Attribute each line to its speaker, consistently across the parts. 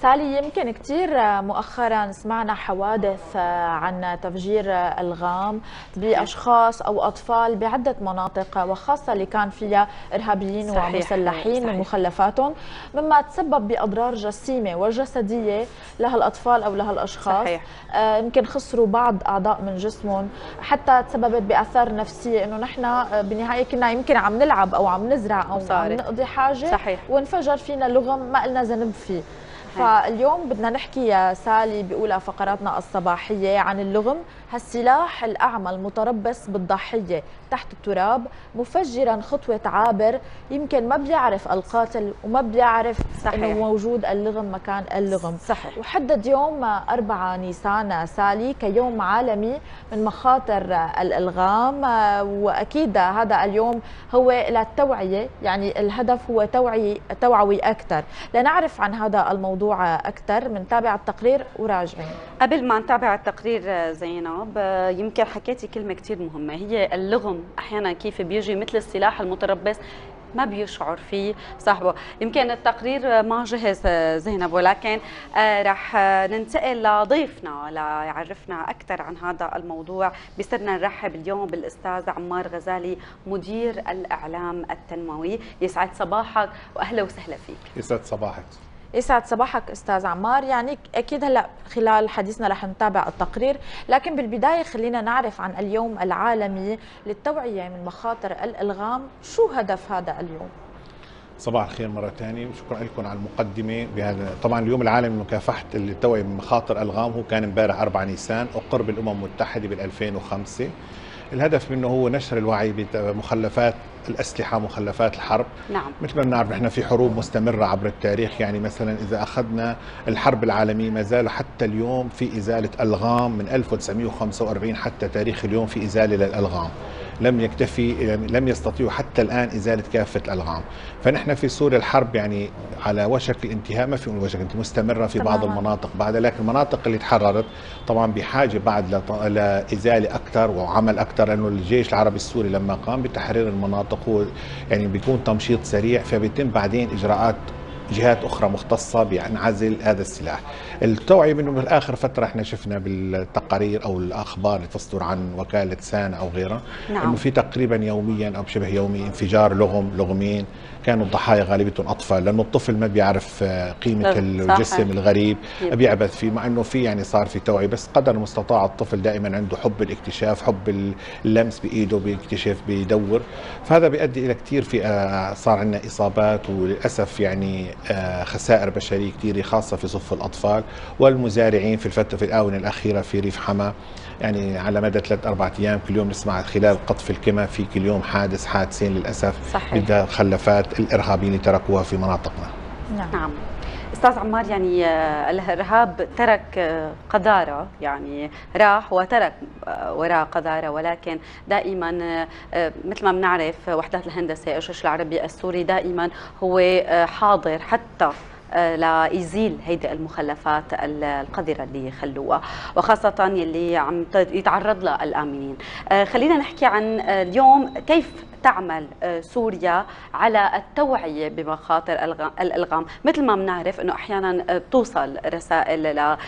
Speaker 1: سالي، يمكن كثير مؤخرا سمعنا حوادث عن تفجير ألغام بأشخاص أو أطفال بعدة مناطق، وخاصة اللي كان فيها إرهابيين ومسلحين من مخلفاتهم، مما تسبب بأضرار جسيمة وجسدية لهالأطفال أو لهالأشخاص. يمكن خسروا بعض أعضاء من جسمهم، حتى تسببت بآثار نفسية، إنه نحن بالنهاية كنا يمكن عم نلعب أو عم نزرع أو عم نقضي حاجة وانفجر فينا لغم ما لنا ذنب فيه. فاليوم بدنا نحكي يا سالي بأولى فقراتنا الصباحية عن اللغم، هالسلاح الأعمى المتربص بالضحية تحت التراب، مفجرا خطوة عابر، يمكن ما بيعرف القاتل وما بيعرف أنه موجود اللغم مكان اللغم. وحدد يوم 4 نيسان سالي كيوم عالمي من مخاطر الألغام، وأكيد هذا اليوم هو للتوعية، يعني الهدف هو توعوي أكثر. لنعرف عن هذا الموضوع أكثر منتابع التقرير وراجعين.
Speaker 2: قبل ما نتابع التقرير زينب، يمكن حكيتي كلمة كثير مهمة، هي اللغم أحيانا كيف بيجي مثل السلاح المتربص ما بيشعر فيه صاحبه. يمكن التقرير ما جهز زينب، ولكن رح ننتقل لضيفنا ليعرفنا أكثر عن هذا الموضوع. بيسرنا نرحب اليوم بالأستاذ عمار غزالي، مدير الإعلام التنموي. يسعد صباحك وأهلا وسهلا فيك.
Speaker 3: يسعد صباحك.
Speaker 1: يسعد صباحك استاذ عمار. يعني اكيد هلا خلال حديثنا رح نتابع التقرير، لكن بالبدايه خلينا نعرف عن اليوم العالمي للتوعيه من مخاطر الالغام، شو هدف هذا اليوم؟
Speaker 3: صباح الخير مره ثانيه، وشكرا لكم على المقدمه بهذا. طبعا اليوم العالمي لمكافحه التوعيه من مخاطر الالغام هو كان امبارح 4 نيسان، اقر بالامم المتحده بال 2005. الهدف منه هو نشر الوعي بمخلفات الأسلحة، مخلفات الحرب.
Speaker 2: نعم.
Speaker 3: مثل ما بنعرف نحن في حروب مستمرة عبر التاريخ، يعني مثلا إذا أخذنا الحرب العالمية ما زال حتى اليوم في إزالة ألغام، من 1945 حتى تاريخ اليوم في إزالة للألغام. لم يستطيعوا حتى الآن إزالة كافة الألغام. فنحن في سوريا الحرب يعني على وشك الانتهاء، ما في وشك انتهاء، مستمرة في بعض المناطق بعد، لكن المناطق اللي تحررت طبعا بحاجة بعد لإزالة أكثر وعمل أكثر، لأنه الجيش العربي السوري لما قام بتحرير المناطق هو يعني بيكون تمشيط سريع، فبيتم بعدين إجراءات جهات أخرى مختصة بانعزل هذا السلاح. التوعية منه بالآخر فترة احنا شفنا بالتقارير أو الأخبار اللي تصدر عن وكالة سانا أو غيرها،
Speaker 2: نعم.
Speaker 3: إنه في تقريبا يوميا أو بشبه يومي انفجار لغمين، كانوا الضحايا غالبيتهم أطفال، لأنه الطفل ما بيعرف قيمة الجسم الغريب بيعبث فيه، مع إنه في يعني صار في توعية، بس قدر المستطاع الطفل دائما عنده حب الاكتشاف، حب اللمس بإيده، بيكتشف بيدور، فهذا بيؤدي إلى كثير في صار عندنا إصابات وللأسف يعني خسائر بشرية كثيرة، خاصة في صف الأطفال والمزارعين في الآونة الأخيرة في ريف حما. يعني على مدى 3-4 أيام كل يوم نسمع خلال قطف الكمى في كل يوم حادثين للأسف بمخلفات الإرهابيين اللي تركوها في مناطقنا.
Speaker 2: نعم. أستاذ عمار، يعني الإرهاب ترك قذارة، يعني راح وترك وراء قذارة، ولكن دائما مثل ما بنعرف وحدات الهندسة الجيش العربي السوري دائما هو حاضر حتى ليزيل هيدي المخلفات القذرة اللي خلوها، وخاصة يلي عم يتعرض لها الآمنين. خلينا نحكي عن اليوم كيف تعمل سوريا على التوعية بمخاطر الألغام. مثل ما بنعرف انه احيانا بتوصل رسائل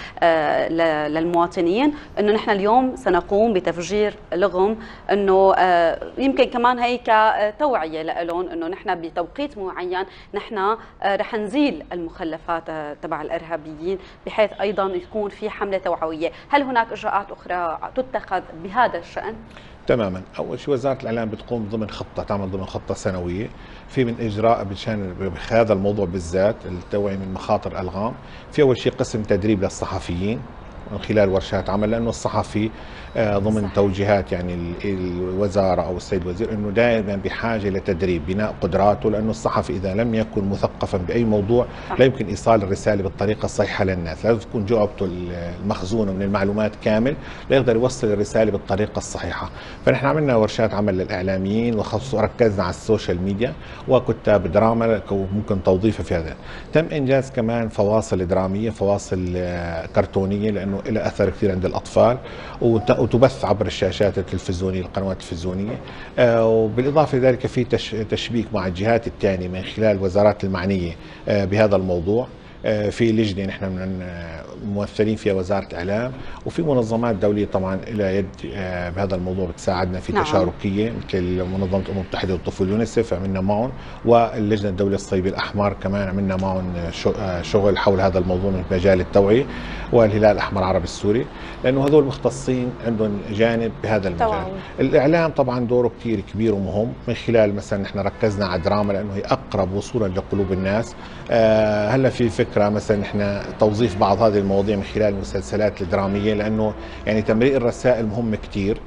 Speaker 2: للمواطنين انه نحن اليوم سنقوم بتفجير لغم، انه يمكن كمان هيك توعية لهم انه نحن بتوقيت معين نحن رح نزيل المخلفات تبع الارهابيين، بحيث ايضا يكون في حملة توعوية. هل هناك اجراءات اخرى تتخذ بهذا الشأن؟
Speaker 3: تماما. اول شيء وزاره الاعلام بتقوم ضمن خطه، تعمل ضمن خطه سنويه في من اجراء بشان بهذا الموضوع بالذات التوعيه من مخاطر الالغام. في اول شيء قسم تدريب للصحفيين من خلال ورشات عمل، لانه الصحفي ضمن توجيهات يعني الوزاره او السيد الوزير انه دائما بحاجه لتدريب بناء قدراته، لانه الصحفي اذا لم يكن مثقفا باي موضوع لا يمكن ايصال الرساله بالطريقه الصحيحه للناس، لازم تكون جعبته المخزونه من المعلومات كامل ليقدر يوصل الرساله بالطريقه الصحيحه. فنحن عملنا ورشات عمل للاعلاميين وركزنا على السوشيال ميديا وكتاب دراما ممكن توظيفه في هذا. تم انجاز كمان فواصل دراميه، فواصل كرتونيه، لانه لها اثر كثير عند الاطفال، وتبث عبر الشاشات التلفزيونيه، القنوات التلفزيونيه. وبالاضافه لذلك في تشبيك مع الجهات الثانيه من خلال الوزارات المعنيه بهذا الموضوع. في لجنه نحن من ممثلين فيها وزاره الاعلام، وفي منظمات دوليه طبعا الى يد بهذا الموضوع بتساعدنا في تشاركيه، مثل منظمه الامم المتحده للطفوله يونيسف عملنا معهم، واللجنه الدوليه الصليب الاحمر كمان عملنا معهم شغل حول هذا الموضوع من مجال التوعيه، والهلال الاحمر العربي السوري، لانه هذول مختصين عندهم جانب بهذا المجال. الاعلام طبعا دوره كثير كبير ومهم، من خلال مثلا نحن ركزنا على الدراما لانه هي اقرب وصولا لقلوب الناس. هلا في فكره مثلا نحن توظيف بعض هذه المواضيع من خلال المسلسلات الدراميه، لانه يعني تمرير الرسائل مهم كثير،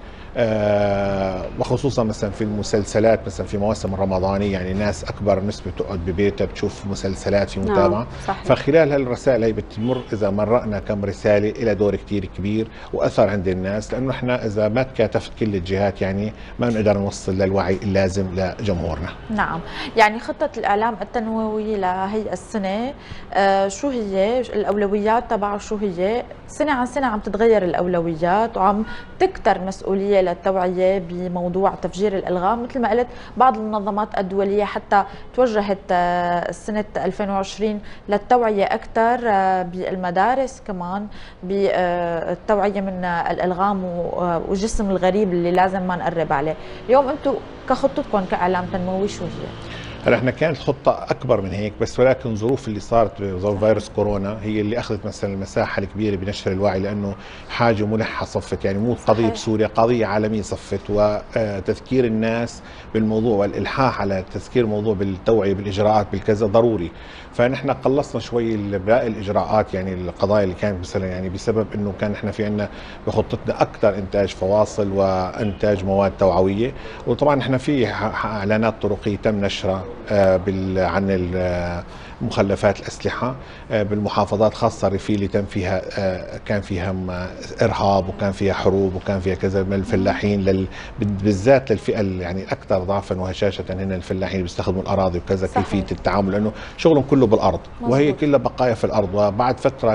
Speaker 3: وخصوصا مثلا في المسلسلات، مثلا في مواسم الرمضانيه يعني ناس اكبر نسبه تقعد ببيتها بتشوف مسلسلات في متابعه. فخلال هالرسائل هي بتمر، اذا مرقنا كم رساله إلى دور كثير كبير واثر عند الناس، لانه احنا اذا ما تكاتفت كل الجهات يعني ما بنقدر نوصل للوعي اللازم لجمهورنا.
Speaker 1: نعم، يعني خطه الاعلام التنموي لهي السنه شو هي الاولويات تبعه؟ شو هي؟ سنه عن سنه عم تتغير الاولويات وعم تكتر مسؤوليه للتوعيه بموضوع تفجير الالغام، مثل ما قلت بعض المنظمات الدوليه حتى توجهت سنه 2020 للتوعيه اكثر بالمدارس، كمان بالتوعيه من الالغام والجسم الغريب اللي لازم ما نقرب عليه. اليوم انتم كخطتكم كاعلام تنموي شو هي؟
Speaker 3: هلا احنا كانت خطة أكبر من هيك، بس ولكن ظروف اللي صارت ظروف فيروس كورونا هي اللي أخذت مثلا المساحة الكبيرة بنشر الوعي، لأنه حاجة ملحة صفت، يعني مو قضية بسوريا، قضية عالمية صفت، وتذكير الناس بالموضوع والإلحاح على تذكير الموضوع بالتوعية بالإجراءات بالكذا ضروري. فنحن قلصنا شوي باقي الإجراءات، يعني القضايا اللي كانت مثلا يعني بسبب إنه كان احنا في عندنا بخطتنا أكثر إنتاج فواصل وإنتاج مواد توعوية، وطبعا احنا في إعلانات طرقية تم نشرها عن مخلفات الأسلحة بالمحافظات، خاصة الريفية اللي تم فيها كان فيها إرهاب وكان فيها حروب وكان فيها كذا من الفلاحين بالذات للفئة يعني الأكثر ضعفا وهشاشة هنا الفلاحين اللي بيستخدموا الأراضي وكذا. كيفية التعامل لأنه شغلهم كله بالأرض وهي كلها بقايا في الأرض، وبعد فترة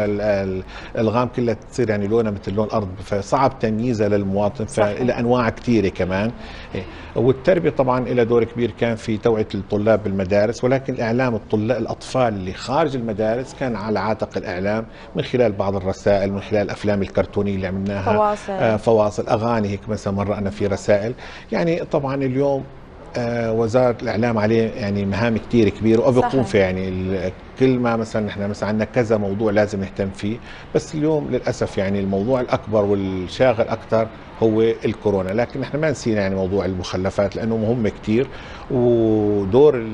Speaker 3: الألغام كلها تصير يعني لونها مثل لون الأرض، فصعب تمييزها للمواطن، فإلى أنواع كثيرة كمان. والتربية طبعا إلى دور كبير كان في توعية الطلاب بالمدارس، ولكن إعلام الأطفال اللي خارج المدارس كان على عاتق الإعلام من خلال بعض الرسائل، من خلال الأفلام الكرتونية اللي عملناها، فواصل أغاني هيك مثلا مرقنا في رسائل. يعني طبعا اليوم وزارة الإعلام عليه يعني مهام كتير كبيرة وبيقوم فيها، يعني كل ما مثلا احنا مثلا عندنا كذا موضوع لازم نهتم فيه، بس اليوم للأسف يعني الموضوع الأكبر والشاغل أكثر هو الكورونا، لكن احنا ما نسينا يعني موضوع المخلفات لأنه مهم كتير. ودور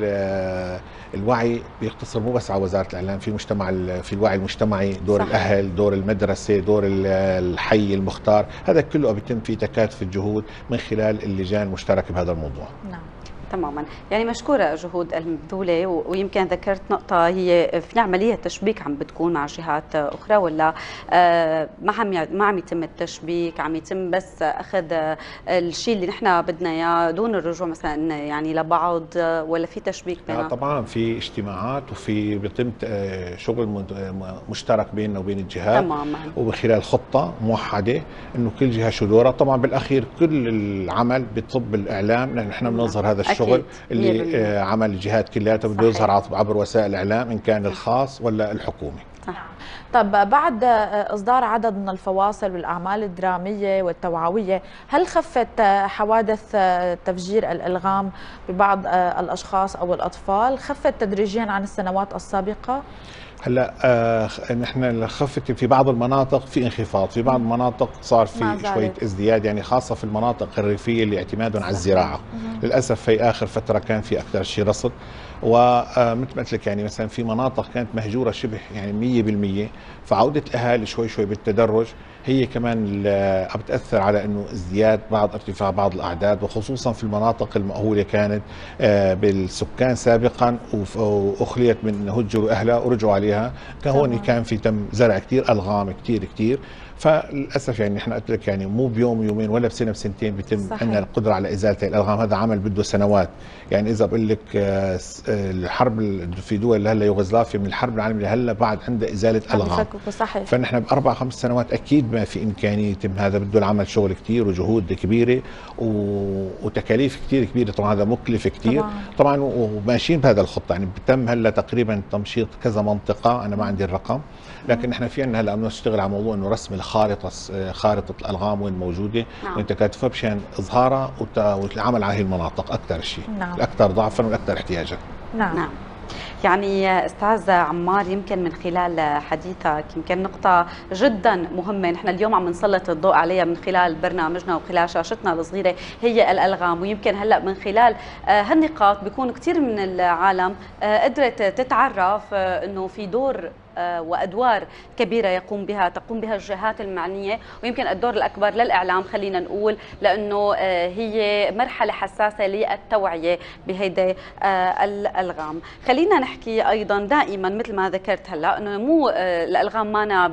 Speaker 3: الوعي بيقتصر مو بس على وزارة الإعلام، في الوعي المجتمعي، دور الأهل، دور المدرسة، دور الحي المختار، هذا كله بيتم فيه تكاتف الجهود من خلال اللجان المشتركة بهذا الموضوع.
Speaker 2: نعم تماما، يعني مشكورة جهود المبذولة، ويمكن ذكرت نقطة هي في عملية تشبيك عم بتكون مع جهات أخرى، ولا ما عم يتم التشبيك، عم يتم بس أخذ الشيء اللي نحن بدنا إياه دون الرجوع مثلا يعني لبعض، ولا في تشبيك بيننا؟
Speaker 3: طبعا في اجتماعات وفي بيتم شغل مشترك بيننا وبين الجهات تماما، وبخلال خطة موحدة إنه كل جهة شو دورها. طبعا بالأخير كل العمل بتصب الإعلام، لأن نحن بنظهر هذا الشغل اللي عمل الجهات كلها بده يظهر عبر وسائل الاعلام ان كان الخاص ولا الحكومي.
Speaker 1: طب بعد اصدار عدد من الفواصل والاعمال الدراميه والتوعويه، هل خفت حوادث تفجير الالغام ببعض الاشخاص او الاطفال؟ خفت تدريجيا عن السنوات السابقه؟
Speaker 3: هلا نحن خفت في بعض المناطق، في انخفاض في بعض المناطق، صار في شويه ازدياد، يعني خاصه في المناطق الريفيه اللي اعتمادهم على الزراعه. للاسف في اخر فتره كان في اكثر شيء رصد، ومثل ما قلت لك يعني مثلا في مناطق كانت مهجوره شبه يعني 100%، فعوده الاهالي شوي شوي بالتدرج هي كمان عم بتاثر على انه ازدياد ارتفاع بعض الاعداد، وخصوصا في المناطق المأهوله كانت بالسكان سابقا واخليت من هجروا اهلها ورجعوا عليها. كان هون كان في تم زرع كثير الغام كثير، فللاسف يعني احنا قلت لك يعني مو بيوم يومين ولا بسنه بسنتين بيتم
Speaker 1: صحيح.
Speaker 3: عندنا القدره على ازاله الالغام. هذا عمل بده سنوات. يعني اذا بقول لك الحرب في دول هلا يوغوسلافيا من الحرب العالميه لهلا بعد عندها ازاله الغام.
Speaker 1: صحيح.
Speaker 3: فنحن باربع خمس سنوات اكيد ما في امكانيه يتم هذا. بده العمل شغل كثير وجهود كبيره وتكاليف كثير كبيره. طبعا هذا مكلف كثير طبعا وماشيين بهذا الخطه. يعني بتم هلا تقريبا تمشيط كذا منطقه، انا ما عندي الرقم، لكن احنا في عندنا هلا بدنا نشتغل على موضوع انه رسم الخارطه، خارطه الالغام وين موجوده وين تكاتفها مشان اظهارها والعمل على هي المناطق اكثر شيء. الاكثر ضعفا والاكثر احتياجا.
Speaker 2: نعم. يعني استاذ عمار، يمكن من خلال حديثك يمكن نقطة جدا مهمة نحن اليوم عم نسلط الضوء عليها من خلال برنامجنا وخلال شاشتنا الصغيرة، هي الألغام. ويمكن هلا من خلال هالنقاط بيكون كثير من العالم قدرت تتعرف انه في دور وادوار كبيره تقوم بها الجهات المعنيه، ويمكن الدور الاكبر للاعلام خلينا نقول، لانه هي مرحله حساسه للتوعيه بهيدي الالغام. خلينا نحكي ايضا دائما مثل ما ذكرت هلا انه مو الالغام مانا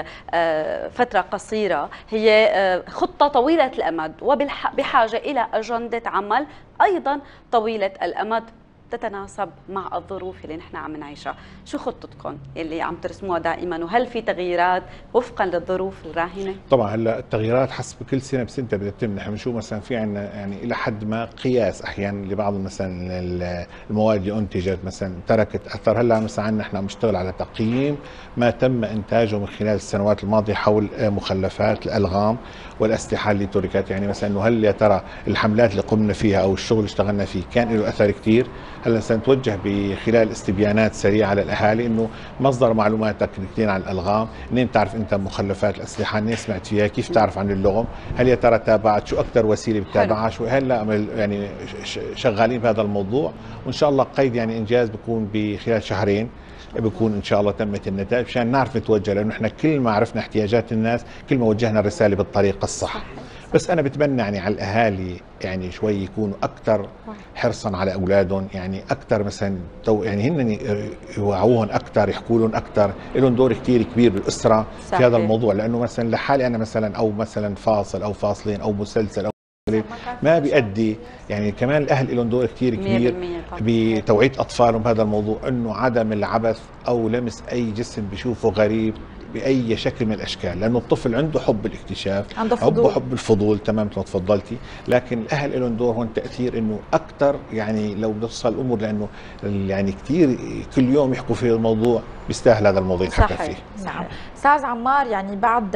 Speaker 2: بفتره قصيره، هي خطه طويله الامد وبحاجه الى اجنده عمل ايضا طويله الامد تتناسب مع الظروف اللي نحن عم نعيشها. شو خطتكم اللي عم ترسموها دائما، وهل في تغييرات وفقا للظروف الراهنه؟
Speaker 3: طبعا هلا التغييرات حسب كل سنه بسنتها بدها تتم. نحن بنشوف مثلا في عندنا يعني الى حد ما قياس احيانا لبعض مثلا المواد اللي انتجت مثلا تركت اثر. هلا مثلا عندنا نحن عم نشتغل على تقييم ما تم انتاجه من خلال السنوات الماضيه حول مخلفات الالغام والاسلحه اللي تركت. يعني مثلا انه هل يا ترى الحملات اللي قمنا فيها او الشغل اللي اشتغلنا فيه كان له اثر كثير؟ هلا سنتوجه بخلال استبيانات سريعه على الاهالي انه مصدر معلوماتك كثير عن الالغام، منين بتعرف انت مخلفات الاسلحه، منين سمعت فيها، كيف تعرف عن اللغم، هل يا ترى تابعت، شو اكثر وسيله بتتابعها، شو هلا يعني شغالين بهذا الموضوع. وان شاء الله قيد يعني انجاز بكون بخلال شهرين بكون ان شاء الله تمت النتائج مشان نعرف نتوجه، لانه احنا كل ما عرفنا احتياجات الناس كل ما وجهنا الرساله بالطريقه الصح. بس انا بتمنى يعني على الاهالي يعني شوي يكونوا اكثر حرصا على اولادهم، يعني اكثر مثلا يعني هن يوعوهم اكثر، يحكوا لهم اكثر، لهم دور كثير كبير بالاسره في هذا الموضوع. لانه مثلا لحالي انا مثلا او مثلا فاصل او فاصلين او مسلسل او ما بيأدي، يعني كمان الاهل لهم دور كثير كبير بتوعيه اطفالهم بهذا الموضوع، انه عدم العبث او لمس اي جسم بيشوفه غريب باي شكل من الاشكال، لانه الطفل عنده حب الاكتشاف، عنده حب الفضول تمام مثل ما تفضلتي. لكن الاهل لهم دور هون تاثير انه اكثر، يعني لو بنوصل الامور، لانه يعني كثير كل يوم يحكوا في الموضوع بيستاهل هذا الموضوع يتحكى فيه.
Speaker 1: نعم. استاذ عمار، يعني بعد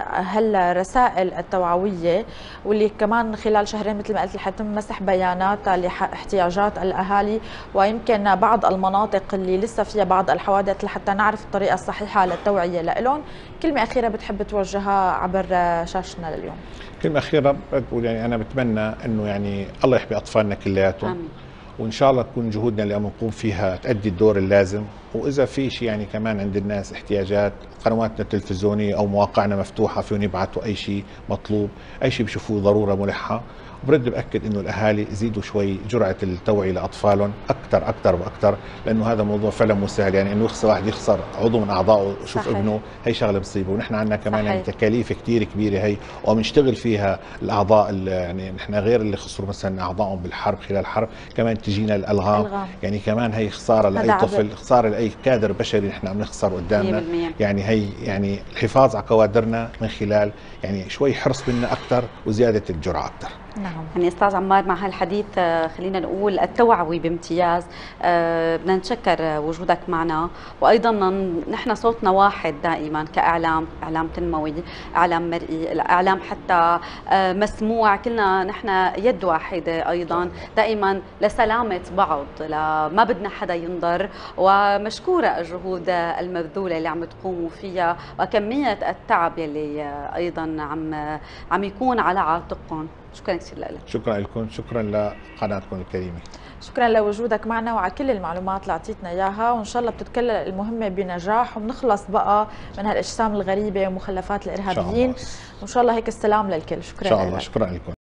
Speaker 1: هالرسائل التوعويه واللي كمان خلال شهرين مثل ما قلت حيتم مسح بيانات لاحتياجات الاهالي، ويمكن بعض المناطق اللي لسه فيها بعض الحوادث لحتى نعرف الطريقه الصحيحه للتوعيه لهم، كلمه اخيره بتحب توجهها عبر شاشتنا لليوم؟
Speaker 3: كلمه اخيره بقول يعني انا بتمنى انه يعني الله يحمي اطفالنا كلياتهم، وان شاء الله تكون جهودنا اللي عم نقوم فيها تؤدي الدور اللازم. واذا في شيء يعني كمان عند الناس احتياجات، قنواتنا التلفزيونيه او مواقعنا مفتوحه فيهم يبعثوا اي شيء مطلوب، اي شيء بشوفوه ضروره ملحه. وبرد باكد انه الاهالي يزيدوا شوي جرعه التوعيه لاطفالهم اكثر اكثر واكثر، لانه هذا موضوع فعلا مو سهل. يعني انه واحد يخسر عضو من اعضائه، شوف ابنه، هي شغله مصيبه. ونحن عندنا كمان يعني تكاليف كثير كبيره هي وبنشتغل فيها الاعضاء، يعني نحن غير اللي خسروا مثلا اعضائهم بالحرب خلال الحرب كمان تجينا الالغام. يعني كمان هي خساره لاي طفل، خساره لاي كادر بشري نحن عم نخسر قدامنا. يعني هي يعني الحفاظ على كوادرنا من خلال يعني شوي حرص منا اكثر وزياده الجرعه اكثر.
Speaker 2: نعم. يعني استاذ عمار مع هالحديث خلينا نقول التوعوي بامتياز، بدنا نتشكر وجودك معنا، وايضا نحن صوتنا واحد دائما كاعلام، اعلام تنموي، اعلام مرئي، الاعلام حتى مسموع، كلنا نحن يد واحده ايضا دائما لسلامه بعض، ما بدنا حدا ينضر. ومشكوره الجهود المبذوله اللي عم تقوموا فيها وكميه التعب يلي ايضا عم يكون على عاتقكم. شكرا كثير لك.
Speaker 3: شكرا لكم، شكرا لقناتكم الكريمه.
Speaker 1: شكرا لوجودك معنا وعلى كل المعلومات اللي اعطيتنا اياها، وان شاء الله بتتكلل المهمه بنجاح وبنخلص بقى من هالاجسام الغريبه ومخلفات الارهابيين، وان شاء الله هيك السلام للكل. شكرا
Speaker 3: ان شاء الله لك. شكرا لكم.